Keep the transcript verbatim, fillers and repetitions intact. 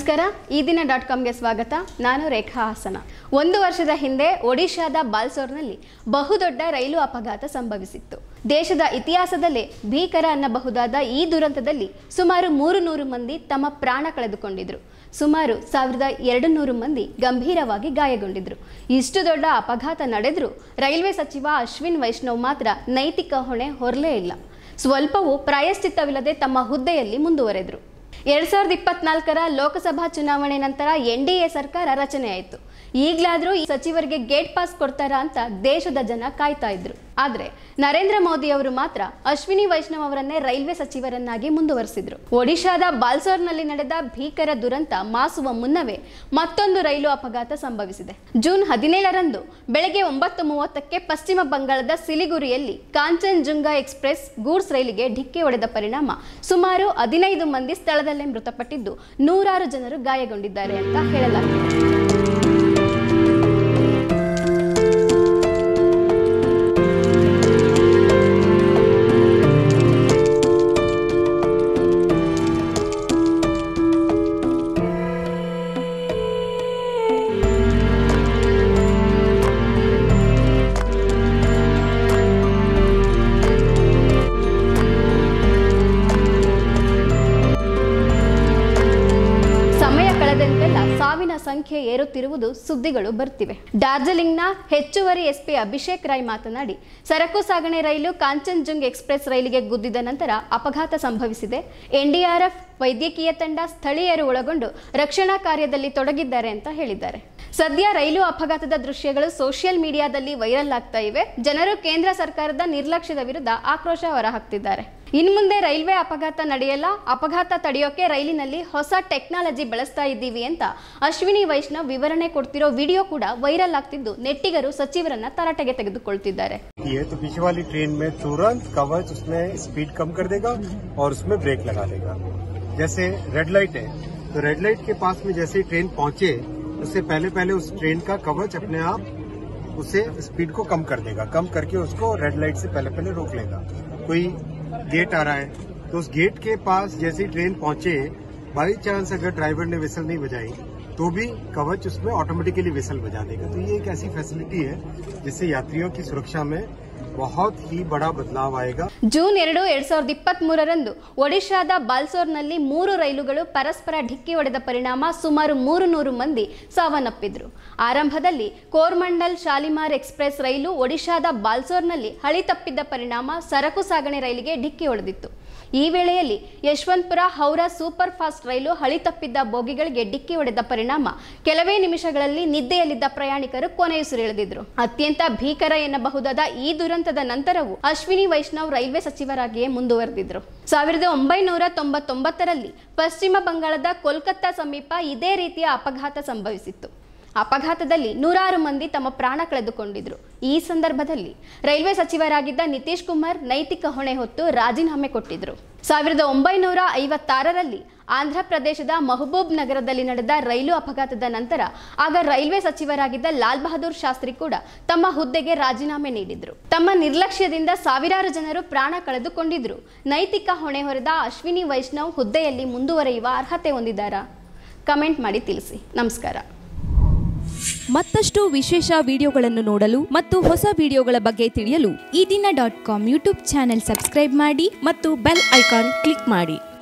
ನಮಸ್ಕಾರ ಈ ದಿನ ಡಾಟ್ ಕಾಮ್ಗೆ ಸ್ವಾಗತ. ನಾನು ರೇಖಾ ಹಾಸನ. ಒಂದು ವರ್ಷದ ಹಿಂದೆ ಒಡಿಶಾದ ಬಾಲ್ಸೋರ್ನಲ್ಲಿ ಬಹುದೊಡ್ಡ ರೈಲು ಅಪಘಾತ ಸಂಭವಿಸಿತ್ತು. ದೇಶದ ಇತಿಹಾಸದಲ್ಲೇ ಭೀಕರ ಅನ್ನಬಹುದಾದ ಈ ದುರಂತದಲ್ಲಿ ಸುಮಾರು ಮೂರು ನೂರು ಮಂದಿ ತಮ್ಮ ಪ್ರಾಣ ಕಳೆದುಕೊಂಡಿದ್ರು. ಸುಮಾರು ಸಾವಿರದ ಎರಡು ನೂರು ಮಂದಿ ಗಂಭೀರವಾಗಿ ಗಾಯಗೊಂಡಿದ್ರು. ಇಷ್ಟು ದೊಡ್ಡ ಅಪಘಾತ ನಡೆದರೂ ರೈಲ್ವೆ ಸಚಿವ ಅಶ್ವಿನ್ ವೈಷ್ಣವ್ ಮಾತ್ರ ನೈತಿಕ ಹೊಣೆ ಹೊರಲೇ ಇಲ್ಲ. ಸ್ವಲ್ಪವೂ ಪ್ರಾಯಶ್ಚಿತ್ತವಿಲ್ಲದೆ ತಮ್ಮ ಹುದ್ದೆಯಲ್ಲಿ ಮುಂದುವರೆದರು. ಎರಡ್ ಸಾವಿರದ ಇಪ್ಪತ್ನಾಲ್ಕರ ಲೋಕಸಭಾ ಚುನಾವಣೆ ನಂತರ ಎನ್ ಡಿ ಎ ಸರ್ಕಾರ ರಚನೆಯಾಯಿತು. ಈಗಲಾದರೂ ಈ ಸಚಿವರಿಗೆ ಗೇಟ್ ಪಾಸ್ ಕೊಡ್ತಾರಾ ಅಂತ ದೇಶದ ಜನ ಕಾಯ್ತಾ ಇದ್ರು. ಆದರೆ ನರೇಂದ್ರ ಮೋದಿ ಅವರು ಮಾತ್ರ ಅಶ್ವಿನಿ ವೈಷ್ಣವ್ ಅವರನ್ನೇ ರೈಲ್ವೆ ಸಚಿವರನ್ನಾಗಿ ಮುಂದುವರೆಸಿದ್ರು. ಒಡಿಶಾದ ಬಾಲ್ಸೋರ್ನಲ್ಲಿ ನಡೆದ ಭೀಕರ ದುರಂತ ಮಾಸುವ ಮುನ್ನವೇ ಮತ್ತೊಂದು ರೈಲು ಅಪಘಾತ ಸಂಭವಿಸಿದೆ. ಜೂನ್ ಹದಿನೇಳರಂದು ಬೆಳಗ್ಗೆ ಒಂಬತ್ತು ಮೂವತ್ತಕ್ಕೆ ಪಶ್ಚಿಮ ಬಂಗಾಳದ ಸಿಲಿಗುರಿಯಲ್ಲಿ ಕಾಂಚನಜುಂಗ ಎಕ್ಸ್ಪ್ರೆಸ್ ಗೂಡ್ಸ್ ರೈಲಿಗೆ ಡಿಕ್ಕಿ ಹೊಡೆದ ಪರಿಣಾಮ ಸುಮಾರು ಹದಿನೈದು ಮಂದಿ ಸ್ಥಳದಲ್ಲೇ ಮೃತಪಟ್ಟಿದ್ದು ನೂರಾರು ಜನರು ಗಾಯಗೊಂಡಿದ್ದಾರೆ ಅಂತ ಹೇಳಲಾಗಿದೆ. ಸಾವಿನ ಸಂಖ್ಯೆ ಏರುತ್ತಿರುವುದು ಸುದ್ದಿಗಳು ಬರ್ತಿವೆ. ಡಾರ್ಜಿಲಿಂಗ್ನ ಹೆಚ್ಚುವರಿ ಎಸ್ಪಿ ಅಭಿಷೇಕ್ ರಾಯ್ ಮಾತನಾಡಿ, ಸರಕು ಸಾಗಣೆ ರೈಲು ಕಾಂಚನಜುಂಗ ಎಕ್ಸ್ಪ್ರೆಸ್ ರೈಲಿಗೆ ಗುದ್ದಿದ ನಂತರ ಅಪಘಾತ ಸಂಭವಿಸಿದೆ. ಎನ್ಡಿಆರ್ಎಫ್ ವೈದ್ಯಕೀಯ ತಂಡ ಸ್ಥಳೀಯರು ಒಳಗೊಂಡು ರಕ್ಷಣಾ ಕಾರ್ಯದಲ್ಲಿ ತೊಡಗಿದ್ದಾರೆ ಅಂತ ಹೇಳಿದ್ದಾರೆ. ಸದ್ಯ ರೈಲು ಅಪಘಾತದ ದೃಶ್ಯಗಳು ಸೋಷಿಯಲ್ ಮೀಡಿಯಾದಲ್ಲಿ ವೈರಲ್ ಆಗ್ತಾ ಇವೆ. ಜನರು ಕೇಂದ್ರ ಸರ್ಕಾರದ ನಿರ್ಲಕ್ಷ್ಯದ ವಿರುದ್ಧ ಆಕ್ರೋಶ ಹೊರಹಾಕ್ತಿದ್ದಾರೆ. ಇನ್ಮುಂದೆ ರೈಲ್ವೆ ಅಪಘಾತ ನಡೆಯಲ್ಲ, ಅಪಘಾತ ತಡೆಯೋಕೆ ರೈಲಿನಲ್ಲಿ ಹೊಸ ಟೆಕ್ನಾಲಜಿ ಬಳಸ್ತಾ ಇದ್ದೀವಿ ಅಂತ ಅಶ್ವಿನಿ ವೈಷ್ಣವ್ ವಿವರಣೆ ಕೊಡ್ತಿರೋ ವಿಡಿಯೋ ಕೂಡ ವೈರಲ್ ಆಗ್ತಿದ್ದು ನೆಟ್ಟಿಗರು ಸಚಿವರನ್ನ ತರಾಟೆಗೆ ತೆಗೆದುಕೊಳ್ತಿದ್ದಾರೆ. तो पीछे वाली ट्रेन में तुरंत कवच उसमें स्पीड कम कर देगा और उसमें ब्रेक लगा देगा. जैसे रेड लाइट है तो रेड लाइट के पास में जैसे ही ट्रेन पहुंचे उससे पहले पहले उस ट्रेन का कवच अपने आप उसे स्पीड को कम कर देगा. कम करके उसको रेड लाइट से पहले पहले रोक लेगा. कोई गेट आ रहा है तो उस गेट के पास जैसे ही ट्रेन पहुंचे बाई चांस अगर ड्राइवर ने विसल नहीं बजाई तो भी कवच उसमें ऑटोमेटिकली विसल बजा देगा. तो ये एक ऐसी फैसिलिटी है जिससे यात्रियों की सुरक्षा में बहुत ही बड़ा बदलाव आएगा. ಜೂನ್ ಎರಡು ಎರಡ್ ಸಾವಿರದ ಇಪ್ಪತ್ತ್ ಮೂರರಂದು ಒಡಿಶಾದ ಬಾಲ್ಸೋರ್ನಲ್ಲಿ ಮೂರು ರೈಲುಗಳು ಪರಸ್ಪರ ಡಿಕ್ಕಿ ಹೊಡೆದ ಪರಿಣಾಮ ಸುಮಾರು ಮೂರು ನೂರು ಮಂದಿ ಸಾವನ್ನಪ್ಪಿದ್ರು. ಆರಂಭದಲ್ಲಿ ಕೋರ್ಮಂಡಲ್ ಶಾಲಿಮಾರ್ ಎಕ್ಸ್ಪ್ರೆಸ್ ರೈಲು ಒಡಿಶಾದ ಬಾಲ್ಸೋರ್ನಲ್ಲಿ ಹಳಿ ತಪ್ಪಿದ್ದ ಪರಿಣಾಮ ಸರಕು ಸಾಗಣೆ ರೈಲಿಗೆ ಡಿಕ್ಕಿ ಹೊಡೆದಿತ್ತು. ಈ ವೇಳೆಯಲ್ಲಿ ಯಶವಂತಪುರ ಹೌರಾ ಸೂಪರ್ ಫಾಸ್ಟ್ ರೈಲು ಹಳಿ ತಪ್ಪಿದ್ದ ಬೋಗಿಗಳಿಗೆ ಡಿಕ್ಕಿ ಹೊಡೆದ ಪರಿಣಾಮ ಕೆಲವೇ ನಿಮಿಷಗಳಲ್ಲಿ ನಿದ್ದೆಯಲ್ಲಿದ್ದ ಪ್ರಯಾಣಿಕರು ಕೊನೆಯುಸಿರೆಳೆದಿದ್ರು. ಅತ್ಯಂತ ಭೀಕರ ಎನ್ನಬಹುದಾದ ಈ ದುರಂತದ ನಂತರವೂ ಅಶ್ವಿನಿ ವೈಷ್ಣವ್ ರೈಲ್ವೆ ಸಚಿವರಾಗಿಯೇ ಮುಂದುವರೆದಿದ್ರು. ಸಾವಿರದ ಒಂಬೈನೂರ ತೊಂಬತ್ತೊಂಬತ್ತರಲ್ಲಿ ಪಶ್ಚಿಮ ಬಂಗಾಳದ ಕೋಲ್ಕತ್ತಾ ಸಮೀಪ ಇದೇ ರೀತಿಯ ಅಪಘಾತ ಸಂಭವಿಸಿತ್ತು. ಅಪಘಾತದಲ್ಲಿ ನೂರಾರು ಮಂದಿ ತಮ್ಮ ಪ್ರಾಣ ಕಳೆದುಕೊಂಡಿದ್ರು. ಈ ಸಂದರ್ಭದಲ್ಲಿ ರೈಲ್ವೆ ಸಚಿವರಾಗಿದ್ದ ನಿತೀಶ್ ಕುಮಾರ್ ನೈತಿಕ ಹೊಣೆ ಹೊತ್ತು ರಾಜೀನಾಮೆ ಕೊಟ್ಟಿದ್ರು. ಸಾವಿರದ ಒಂಬೈನೂರ ಐವತ್ತಾರರಲ್ಲಿ ಆಂಧ್ರ ಪ್ರದೇಶದ ಮಹಬೂಬ್ ನಗರದಲ್ಲಿ ನಡೆದ ರೈಲು ಅಪಘಾತದ ನಂತರ ಆಗ ರೈಲ್ವೆ ಸಚಿವರಾಗಿದ್ದ ಲಾಲ್ ಬಹದ್ದೂರ್ ಶಾಸ್ತ್ರಿ ಕೂಡ ತಮ್ಮ ಹುದ್ದೆಗೆ ರಾಜೀನಾಮೆ ನೀಡಿದ್ರು. ತಮ್ಮ ನಿರ್ಲಕ್ಷ್ಯದಿಂದ ಸಾವಿರಾರು ಜನರು ಪ್ರಾಣ ಕಳೆದುಕೊಂಡಿದ್ರು. ನೈತಿಕ ಹೊಣೆ ಹೊರದ ಅಶ್ವಿನಿ ವೈಷ್ಣವ್ ಹುದ್ದೆಯಲ್ಲಿ ಮುಂದುವರಿಯುವ ಅರ್ಹತೆ ಹೊಂದಿದ್ದಾರಾ? ಕಮೆಂಟ್ ಮಾಡಿ ತಿಳಿಸಿ. ನಮಸ್ಕಾರ. ಮತ್ತಷ್ಟು ವಿಶೇಷ ವಿಡಿಯೋಗಳನ್ನು ನೋಡಲು ಮತ್ತು ಹೊಸ ವಿಡಿಯೋಗಳ ಬಗ್ಗೆ ತಿಳಿಯಲು Ee Dina dot com YouTube channel subscribe ಮಾಡಿ ಮತ್ತು ಬೆಲ್ ಐಕಾನ್ ಕ್ಲಿಕ್ ಮಾಡಿ.